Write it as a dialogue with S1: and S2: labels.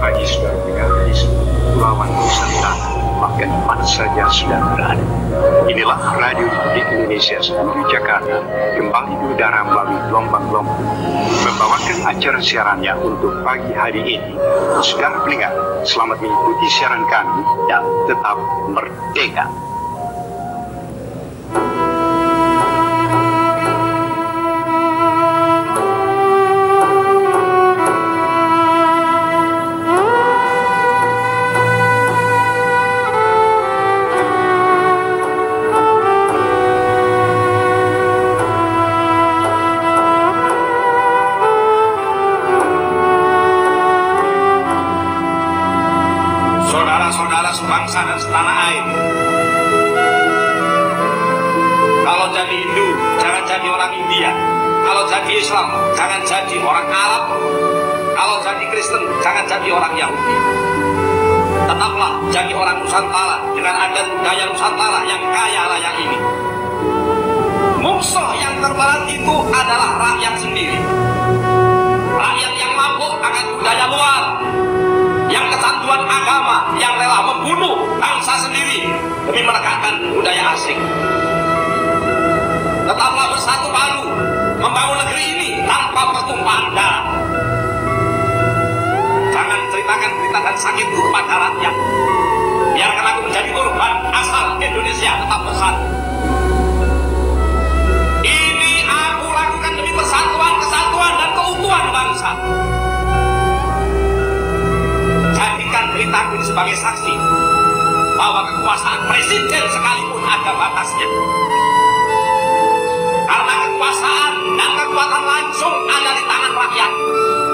S1: pagi saudara pendengar di seluruh kepulauan Nusantara, bahkan di mana saja sudah berada. Inilah Radio Republik Indonesia Studio Jakarta, kembali di udara melalui gelombang-gelombang, membawakan acara siarannya untuk pagi hari ini. Saudara pendengar, selamat mengikuti siaran kami dan tetap merdeka.
S2: Saudara-saudara sebangsa dan setanah air, kalau jadi Hindu jangan jadi orang India, kalau jadi Islam jangan jadi orang Arab, kalau jadi Kristen jangan jadi orang Yahudi. Tetaplah jadi orang Nusantara dengan adat budaya Nusantara yang kaya raya ini. Musuh yang terberat itu adalah rakyat sendiri, rakyat yang mabuk akan budaya luar, yang kecanduan agama, yang rela membunuh bangsa sendiri demi menegakkan budaya asing. Tetaplah bersatu padu membangun negeri ini tanpa pertumpahan darah. Jangan ceritakan sakit itu kepada rakyat. Biarkan aku menjadi korban asal Indonesia tetap bersatu. Ini aku lakukan demi persatuan, kesatuan, dan keutuhan bangsa. Jadikan beritaku ini sebagai saksi bahwa kekuasaan presiden sekalipun ada batasnya. Karena kekuasaan dan kekuatan langsung ada di tangan rakyat.